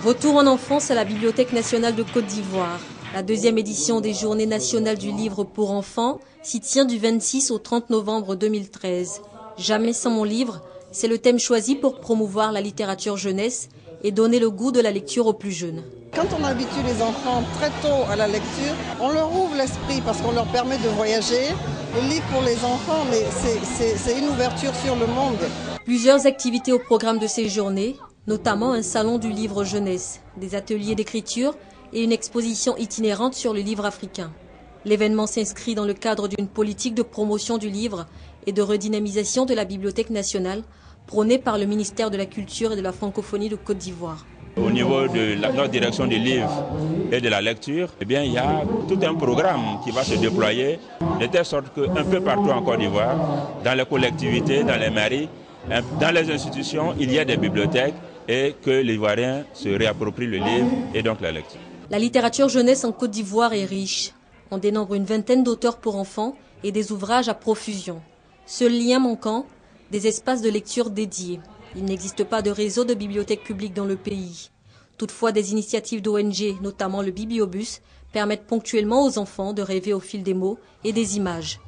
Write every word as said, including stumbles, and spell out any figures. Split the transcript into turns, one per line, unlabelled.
Retour en enfance à la Bibliothèque nationale de Côte d'Ivoire. La deuxième édition des Journées nationales du livre pour enfants s'y tient du vingt-six au trente novembre deux mille treize. Jamais sans mon livre, c'est le thème choisi pour promouvoir la littérature jeunesse et donner le goût de la lecture aux plus jeunes.
Quand on habitue les enfants très tôt à la lecture, on leur ouvre l'esprit parce qu'on leur permet de voyager. Le livre pour les enfants, mais c'est une ouverture sur le monde.
Plusieurs activités au programme de ces journées, notamment un salon du livre jeunesse, des ateliers d'écriture et une exposition itinérante sur le livre africain. L'événement s'inscrit dans le cadre d'une politique de promotion du livre et de redynamisation de la Bibliothèque nationale prônée par le ministère de la Culture et de la Francophonie de Côte d'Ivoire.
Au niveau de la, notre direction du livre et de la lecture, eh bien, il y a tout un programme qui va se déployer de telle sorte qu'un peu partout en Côte d'Ivoire, dans les collectivités, dans les mairies, dans les institutions, il y a des bibliothèques et que les Ivoiriens se réapproprient le livre et donc la lecture.
La littérature jeunesse en Côte d'Ivoire est riche. On dénombre une vingtaine d'auteurs pour enfants et des ouvrages à profusion. Seul lien manquant, des espaces de lecture dédiés. Il n'existe pas de réseau de bibliothèques publiques dans le pays. Toutefois, des initiatives d'O N G, notamment le Bibliobus, permettent ponctuellement aux enfants de rêver au fil des mots et des images.